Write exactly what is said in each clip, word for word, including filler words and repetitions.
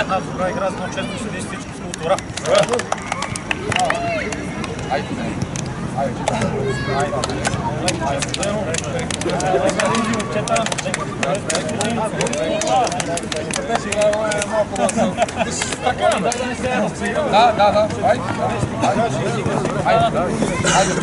една добра игра, но често се действи всички с култура. Айде, айде, да, да, да, айде, айде, айде.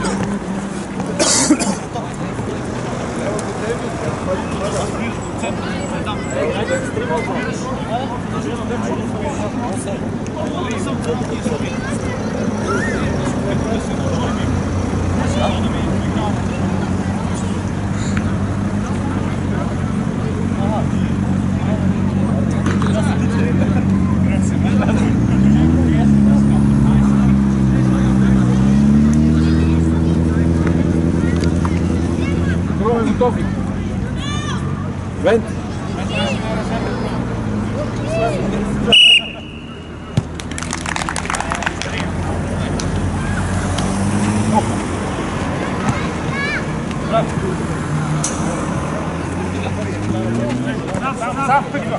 Готов. Вент. Сам пиква.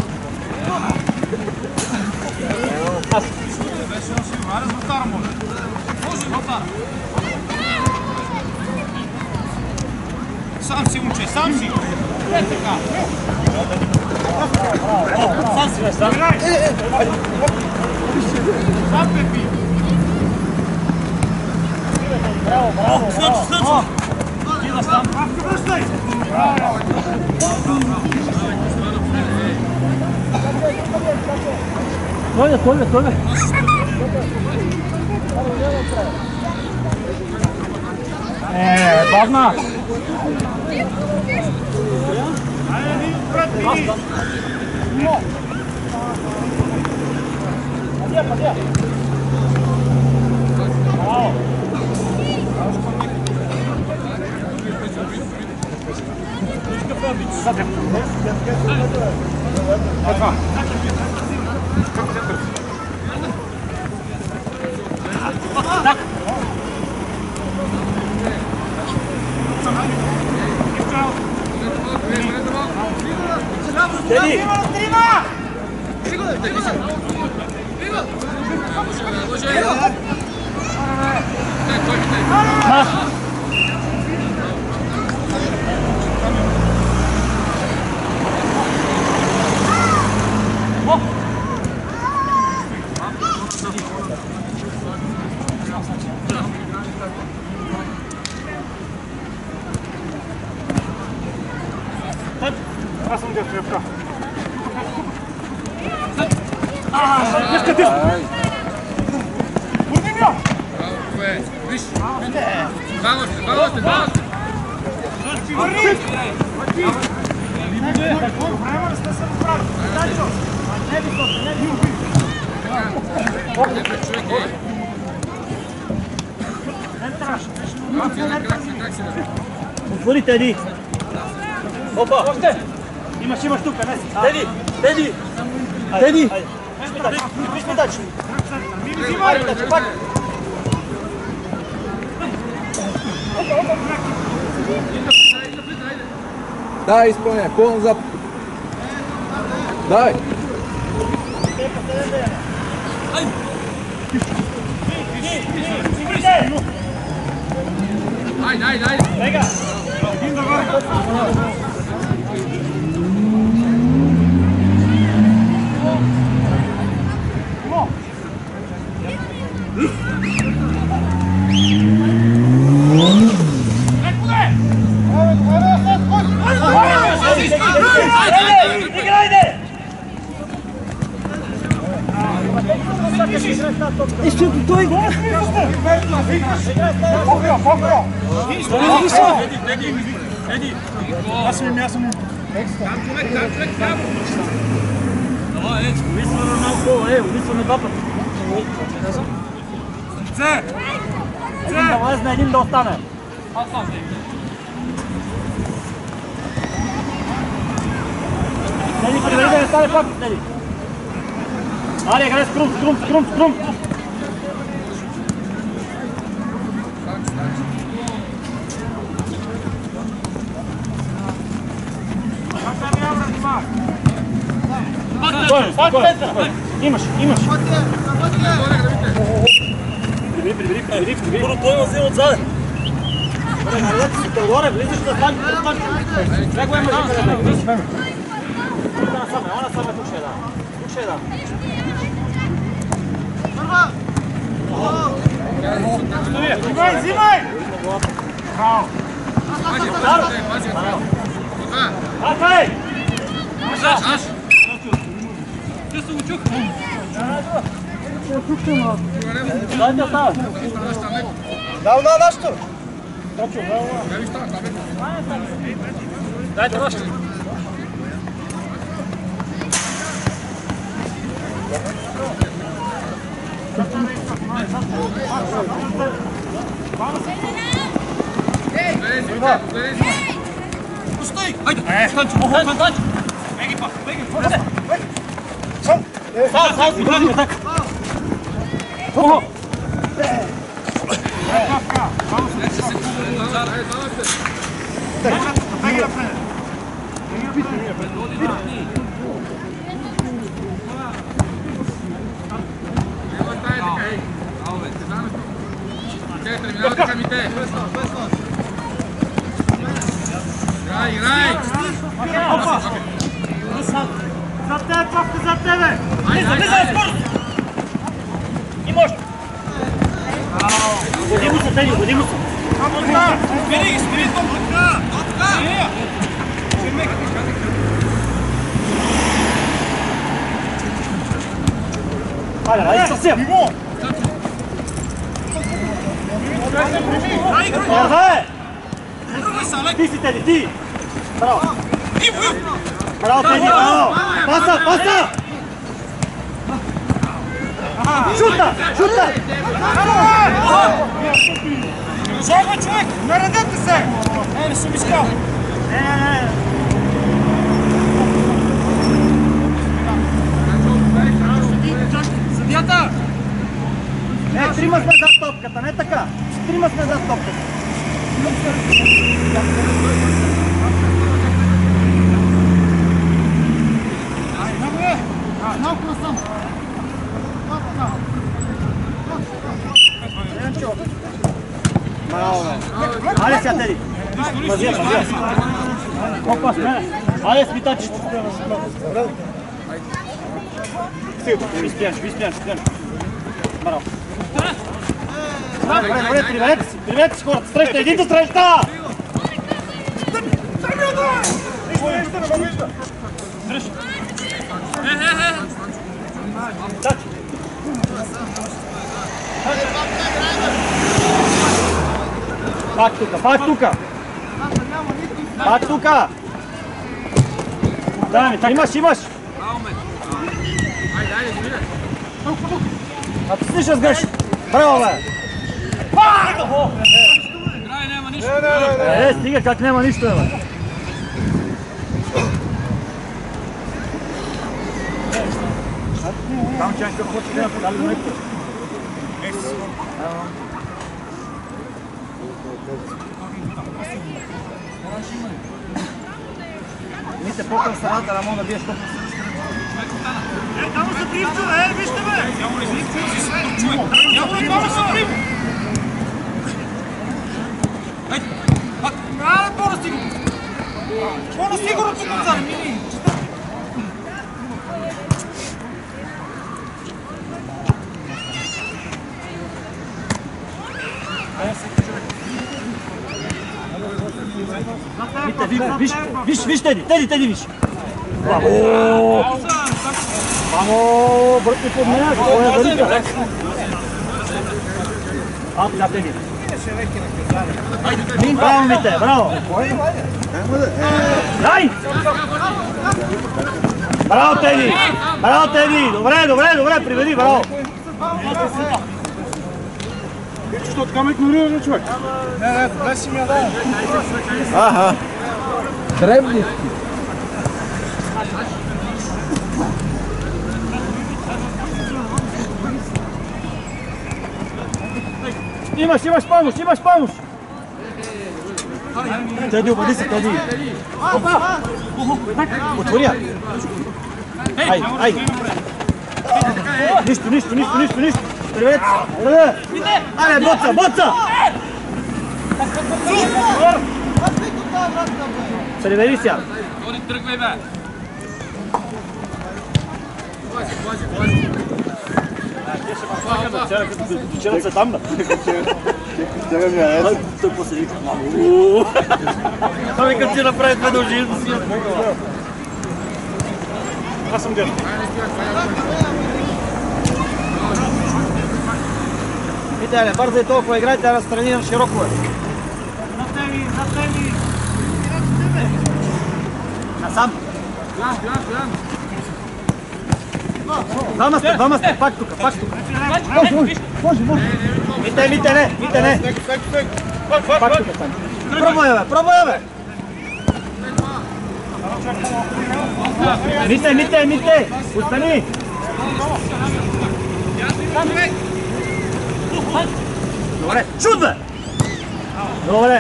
Аз. Аре Златар може. Може Златар. Сам си момче, сам си. Е така. Сам си, сам. Сам пепи. Браво, браво. Слънче, слънче. Кида сам. Връщай. Толя, Толя, Толя. Е, бавна. Падя, падя. Браво. Това. Так. Steady. Аз съм дето ръка. Дешка, дешка! Бурдиня! Браво, е! Виж! Браво сте, браво сте, браво сте! Върни! Време да сте се разбрали. Не високо, не високо. Не бе, човек, ей! Не трябваше. Как си, как си, бе? Отвори, Теди! Опа! Още! Имаш, имаш тук, не си. Теди! Теди! Теди! Виж ми дачи! Взимай! Пак! Дай, изпълняй, по-назад. Дай! Айде, айде, айде! Ега! Един давай! Jeszcze tutaj go? Pokro, pokro! Edi, Edi! Аз ми място ми. Там човек, там човек, там! Давай, ето, увисваме малко, е, увисваме два пъти. Це! Един да влезне, един да остане. Аз сам се. Теди, привери да не стане пак, Теди. Али, къде скрум, скрум, скрум, скрум! Spokojno, spokojno. Imaš, imaš. Pribiri, pribiri, pribiri, pribiri. Puro tvojima zelo odzade. Leti si Teodore, bliziš da stanji, da stanji. Nego ima žika da ne. Ona sama, ona sama je tuče jedan. Tuče jedan. Prva! Zimaj, zimaj! Bravo! Akaj! Aš! Gdje su učuk? Dajte ostavati. Da ona našto? Dajte našto. Staj! Ajde! Stanči, stanči, stanči! Begi pa, begi, pođe! Sam, sam, sam, tako. Oho! Neće se kubu u zara, ajde, zavajte! Begi napred. Evo stajete kaj! Ove, te znaš? Četiri, minavate kaj mi te! Igraj, igraj! Opa! Za tebe, Pavko, za tebe! Niza, niza, skoro! I možda! Budi mu se, Tenju, budi mu se! Vidi ga, vidi topka! Topka! Ajde, radi sa svijem! Erzaje! Ti si Tenji, ti! Bravo! Bravo Tenji, bravo! Pasa, pasa! Šuta, šuta! Žoga čovjek, naredete se! Ej, nisam iskao. Ne, ne, ne. Съдията! Не, трима сме зад топката, не така. Трима сме зад топката. Малко насам. Браво, бе. Айде сега, Теди. Мазия, мазия. Опа, сме. Айде, смитачи. Ви спияш, ви спияш, спияш. Браво. Добре, добре, приведете си, приведете си хората. Среща, един до среща! Пак тука, пак тука! Пак тука! Да, ми, имаш, имаш! Ajde, ajde, izbire! А ти слушаш греш! Браво, бе! Kraj, nema ništa! Е, стига, как няма нищо, бе! Там чанка хоче да я подали на някой. Мисля, по-към страната, да мога да биеш топ. Е, там са Пивчо, е, вижте бе! Няма ли човек? Няма ли двама са Пив? Ajde! Айде, по-настигурно! По-настигурно тук отзаде, мини! Виж, виж, виж, Теди, Теди, Теди, виж! Браво! Браво! Бърти под нея, какво е бърти? А, да, Теди. Браво, Мите, браво! Дай! Браво, Теди! Браво, Теди! Добре, добре, добре, приведи, браво! Що така ме игнорира, човек? Не, не, дай си ми я дай. Аха. Дребни. Имаш, имаш помощ, имаш помощ! Теди, обади се, Теди! Отвори я! Ajde, ajde. Ništa, ništa, ništa, ništa, ništa. Привет. Ajde, boca, boca. Preveri se ja. Oni trgvaj be. Včera se tam da. Včera mi je jesu. To je posljednika. To mi kad će napraviti sve do živu svijetu. Ja sam djel. Vidite, brzo je toliko igrajte, da nas treniram široko. Na tebi, na tebi. Na sam. Glam, glam, glam. Dvama ste, dvama ste, pak tuka, pak tuka. Može, može. Vidite, vidite, ne, vidite, ne. Pak tuka sam. Proboj ove, proboj ove. Vidite, vidite, vidite. Ustani. Dobre, čudve. Dobre.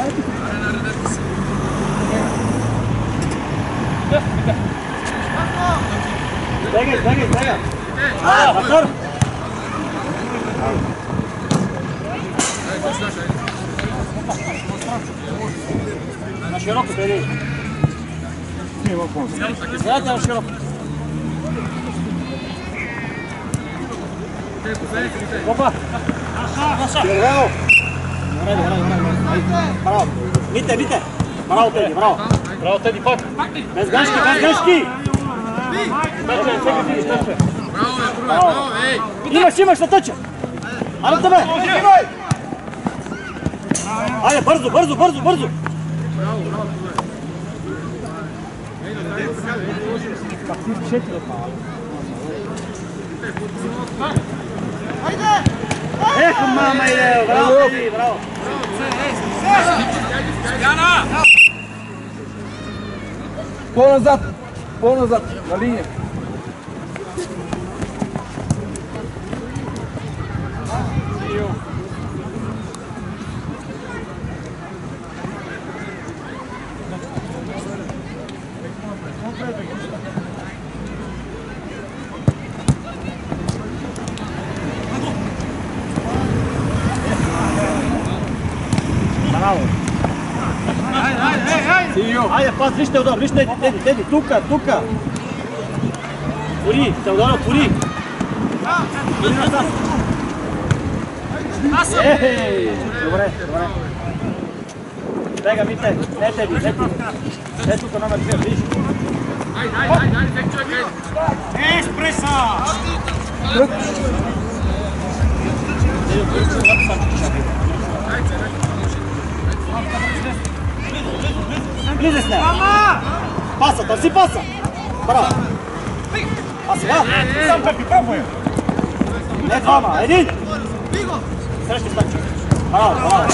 Stegaj, stegaj, stegaj. Motor. Na široko, Tedi. Gledajte na široko. Opa. Evo. Bravo. Vidite, vidite. Bravo, Tedi, bravo. Bravo, Tedi, pak. Bez greški, bez greški. Bravo, je, bravo, ej! Imaš, imaš na trče! Ajde tebe! Ajde, brzo, brzo, brzo, brzo! Eko, mama ide, bravo, Tedi, bravo! Jana! Pol nazad, pol nazad, na linije. Bravo! Ajde, pas, viš Teodor, viš Tedi, Tedi, Tedi, tuka, tuka! Turi, Teodoro, turi! Turi nazad! Ej, dobre, dobre. Stega, Mite, ne Tedi, ne Tedi. Ne tuka nama dvije, viš? Ajde, ajde, ajde, ajde, tek čovjek, ajde. Espresa! Bliže s nema. Pasa, tam si pasa. Bravo. Pasi, da. Sam Pepi, probuje. Ne dvama, ajde. Sreški stači. Bravo, bravo.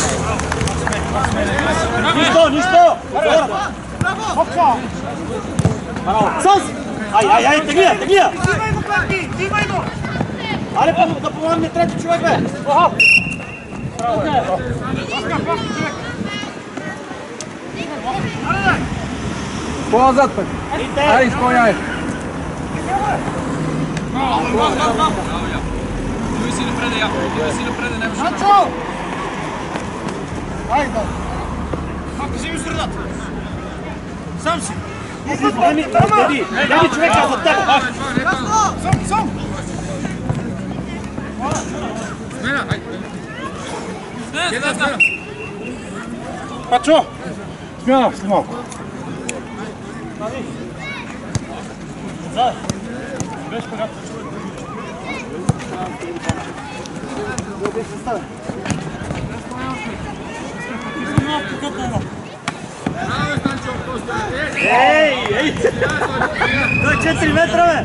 Ništo, ništo. Hopsa! Bravo. Sam si. Aj, aj, aj, teglija, teglija. Dimaj go, Pepi, dimaj go! Ali pa da pomogne treći čovjek, be. Oha. Bravo. Pol nazad, pa. Ajde, isponjaj. Bravo, bravo, bravo, bravo. Uvijek si ne prede, ja. Uvijek si ne prede, ne možeš. Načo! Ajde! Kako si mi sredat? Sam si! Tedi, Tedi, Tedi čovjeka za tebe. Sam, sam! Smena, ajde. Smena, smena. Pa čo? Smjena, smjena. Zad. Dobij se stave. Bravo, Stančo, postoje. Ej, ej. To je četiri metrove.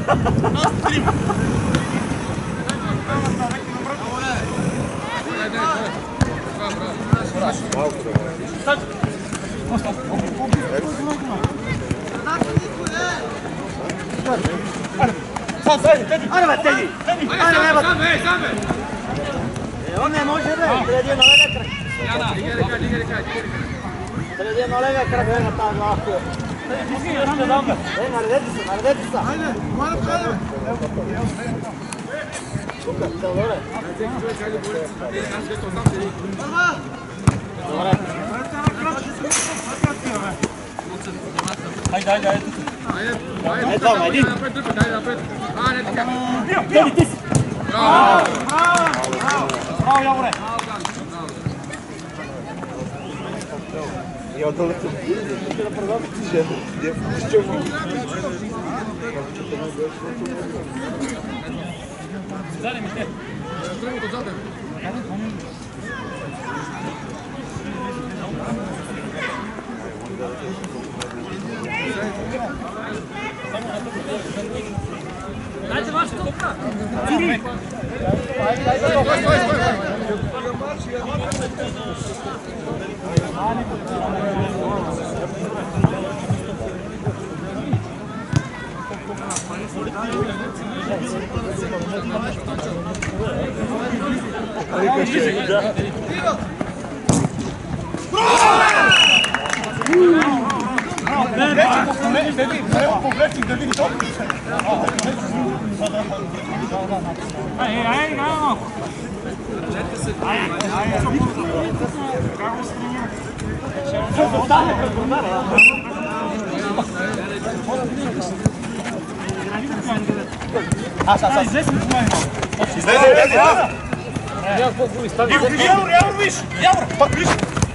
Sam, Tedi, Tedi! Ajde, be, Tedi. Ajde, Ajde, evo. sam, ej, sam, ej. On ne može, be. Treba je na lega kraj. Jana, igre kaj, igre kaj, igre kaj. Treba je na lega kraj, evo ta glavu. Е, наредете се, наредете се. Хайде, мали хайде. Тук, добре. Добре. Хайде, хайде, хайде. Хайде, това, един. Хайде, така. Теби, ти си. Браво! Браво, Яворе. Ja, to lecę. Zdrowo to zadem. Dajcie masz kopka. Treba povleči da vidi to. Aj, aj, no. Aj, aj, Javor, Javor, viš! Javor, pa viš!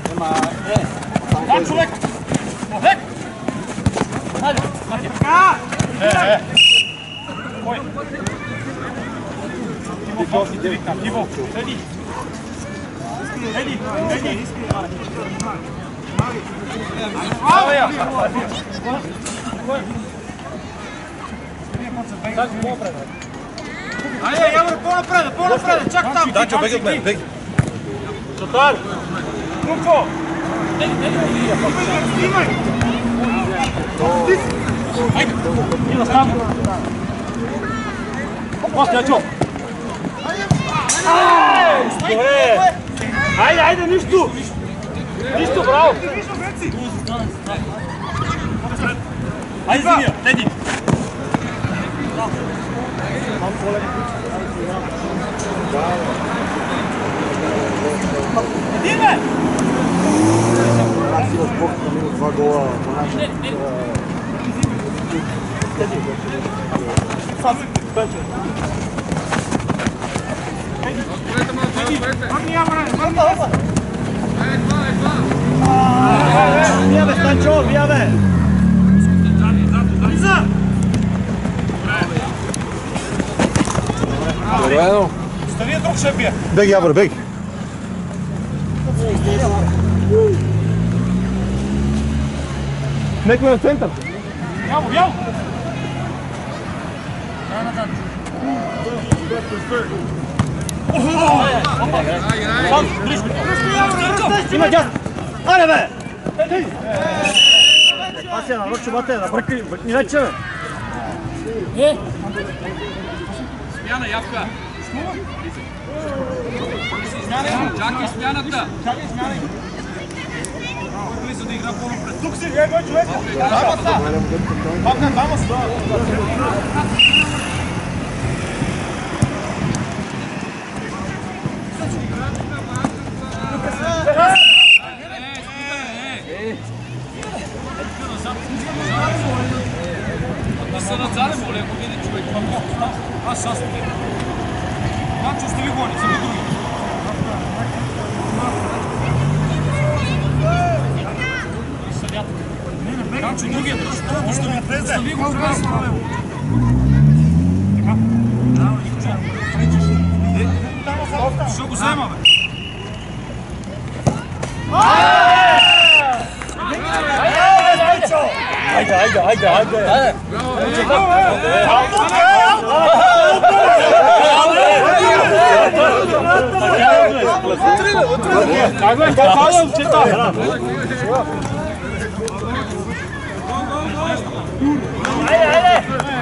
Dan čovek! Lek! Ajde, Така! Е, е! Кой? Тиво, Тиво, седи! Седи, седи! Браво, я! Ajde, Javor, по-напред, по-напред, чак там! Данчо, беги от мен, беги! Шатар! Трупчо! Снимай! ajde. Idemo stavno. Posto, ja ću. Ajde, ajde, ništu! Ništu, bravo! Ajde, Zinio, ledi! Idime! Krasivo sport, na minut dva gola. Sad, peče. Otvorite malo, otvorite. Vrni Javore, vrni! Ajde, dva, ajde, dva. Bijave, Stančo, bijave! Iza! Dobro, Stavi drug šepije! begi, Javor, begi! Neko je na centar! Javor, Javor! Ajde, ajde. Ima džas! Ajde, be! Pasija na roču batera, brkni, brkni reče, be! Смяна, Явка. Чакай смяната. Чакай, смятай! Близо да игра по-напред. Тук си, ей, бой, човека! Двама са! Папна, двама са! Да се надзаде, моля, ако види човек. Аз аз не. Данчо, остави го, не са ми други. Данчо, другия пръст, трудно ще ми влезе. Остави го, влезе. Така. Ще го взема, бе. Ajde, ajde, ajde, ajde! Kako je, kako je, čita? Ajde, ajde!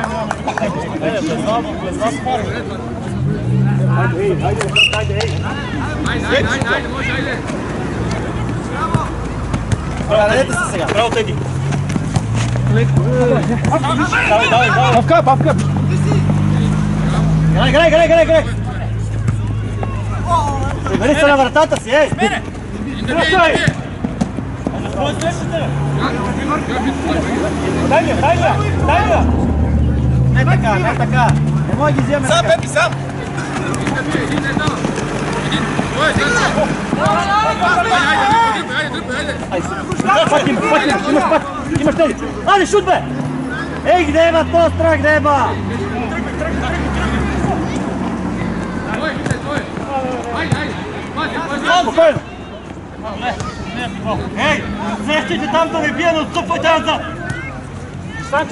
Ajde, ajde, Ajde, ajde, ajde, može, ajde. Naredite se сега. Bravo, Tedi. Давай, давай, давай. Павка, павка. Грай, грай, грай, грай, грай. Прибери се на вратата си, ей. Тръщай. Дай ми, дай ми, дай ми. Не така, не така. Не може ги вземе така. Сам, Пепи, сам. Пак им, пак им, имаш пак, имаш тези. Айде, шут бе! Ей, где е ба, то страх, где е ба? Спокойно! Ей, сещайте там да ви бие, но отстъпвайте назад! Станче!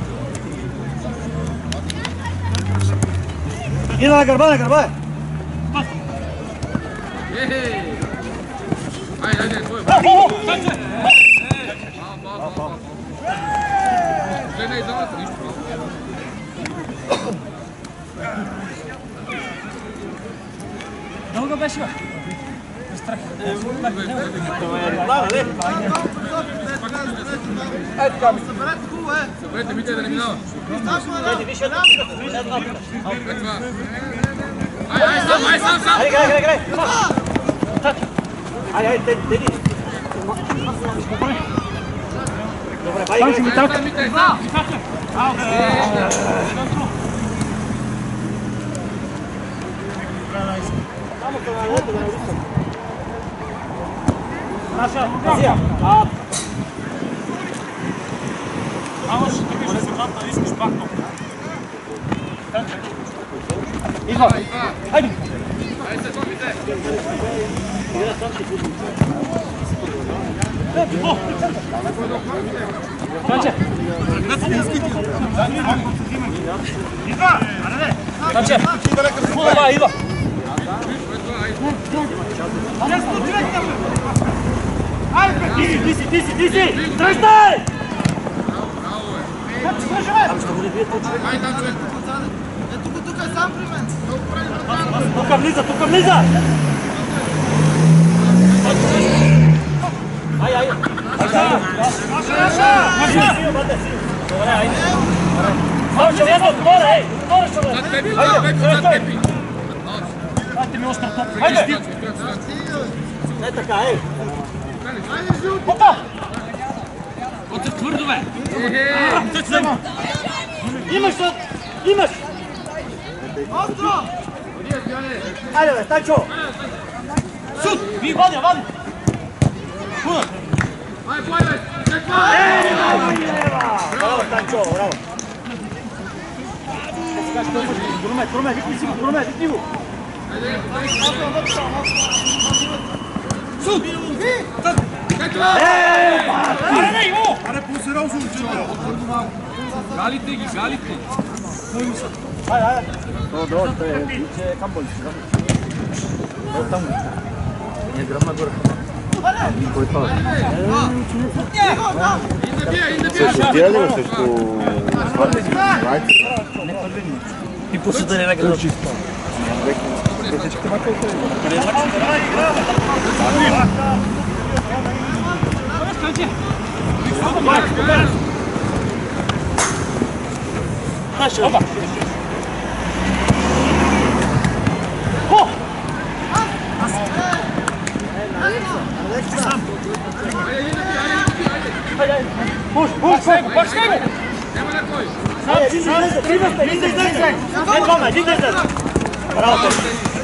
И на гърба, на гърба е! Айде, айде, твой. Гледай зоната, нищо. Дълга беше, бе? Страх. Ай, така ми. Съберете ми те да не минава. Айде, виж една. Ай, ай, сам, ай, сам, сам. Айде, грай, грай, грай. Айде, айде, теди, теди. Добре, бай, грай. Там ми те, сам. Само към алета да не русам. Наша, Азия. Ама ще ти вижда се вратна, искаш пак тук. Идва. Хайде. Айде се, това ми те. Танче. Идва! Аре, Танче. Идва, идва. Ти си, ти си, ти си, ти си! Тръщай! Ай, там човек. Тука влиза, тука влиза! Ай, ай! Добре, айде! Само ще вляза отгоре, ей! Отгоре ще вляза! Зад Пепи, зад Пепи, зад Пепи. Дайте ми остър топ! Айде! Не така, ей! Опа! Оте твърдо, бе! Имаш, имаш! Остро! Айде, бе, Станчо! Шут! Ви, вадя, вадя! Шуда! Ай, бой, бе! Чеква! Браво, Станчо, браво! Громе, громе, викни си го, громе, викни го! Шут! Чеква! Аре, имо! Аре, по-сериозно, Галите ги, галите! Айде, айде! Долу, долу, той е, че камболи си, да? Долу там. Не, гръбна горе. Кой това? Индабия, индабия! Съдия ли срещу Райт? И посъда не нека да чисто. Опа! О! Пуш, пуш, пуш, него! Нема на кой! Един да излезе, три да сте, един да излезе! Не, двама, един да излезе! Браво, те!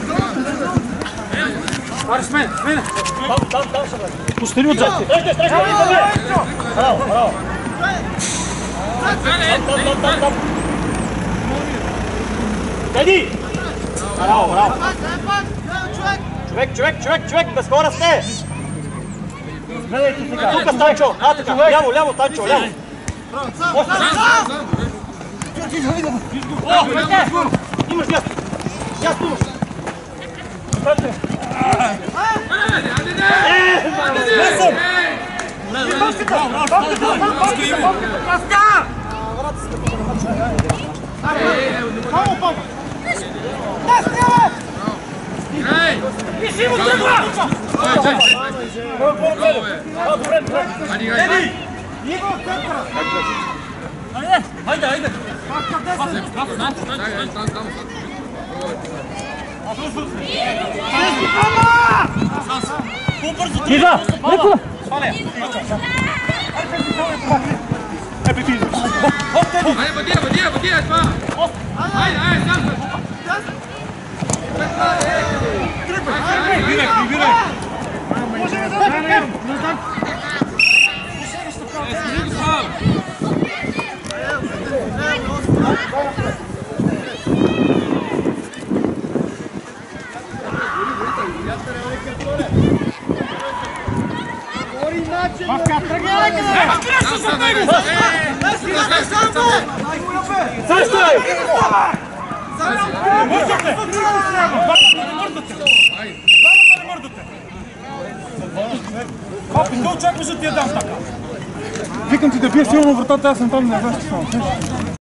Пари с мен, с мен! Там, там, там ще бъде! Пустери отзад! Срещай, срещай, браво, браво! Там, там, там, там! Теди! Браво, браво! Човек, човек, човек, човек, без хора сте! Гледайте сега! Тук Станчо! А, така! Ляво, ляво, Станчо, ляво! Сам, сам, сам! О, върте! Имаш място! Място имаш! Станчо! Виши му тръгва! Ади, гай! Иво, центъра! Хайде, хайде, хайде! Дай, дай, там, там. Ида! Леко! Айде, бъди, бъди, бъди, е това! Айде, айде, сам се! Прибирай, прибирай! Може ли да дадем? Бака, тръгни, леко! Саштай! Мърдате! Мърдате! Папи, не очакваш да ти я дам така! Викам ти да бия силно вратата, аз съм там, не знаеш какво.